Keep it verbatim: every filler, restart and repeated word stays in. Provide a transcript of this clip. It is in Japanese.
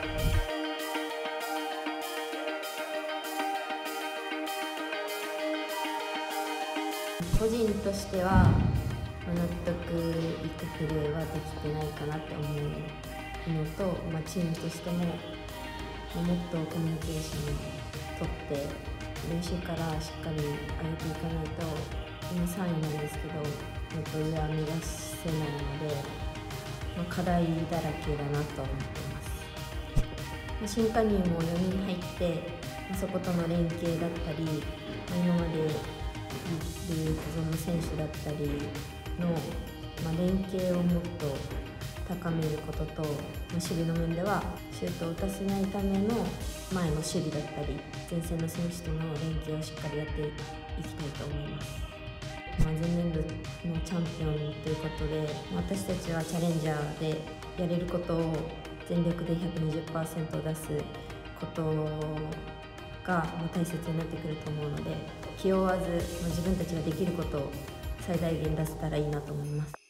個人としては納得いくプレーはできてないかなって思うのと、まあ、チームとしてももっとコミュニケーションをとって練習からしっかり上げていかないと、今さんいなんですけどもっと上は目指せないので、まあ、課題だらけだなと思ってます。新加入もよにん入って、まあ、そことの連携だったり、まあ、今までいるその選手だったりの、まあ、連携をもっと高めることと、まあ、守備の面ではシュートを打たせないための前の守備だったり前線の選手との連携をしっかりやっていきたいと思います。まあ、前年度のチャンピオンということで、私たちはチャレンジャーでやれることを全力で ひゃくにじゅっパーセント 出すことが大切になってくると思うので、気負わず自分たちができることを最大限出せたらいいなと思います。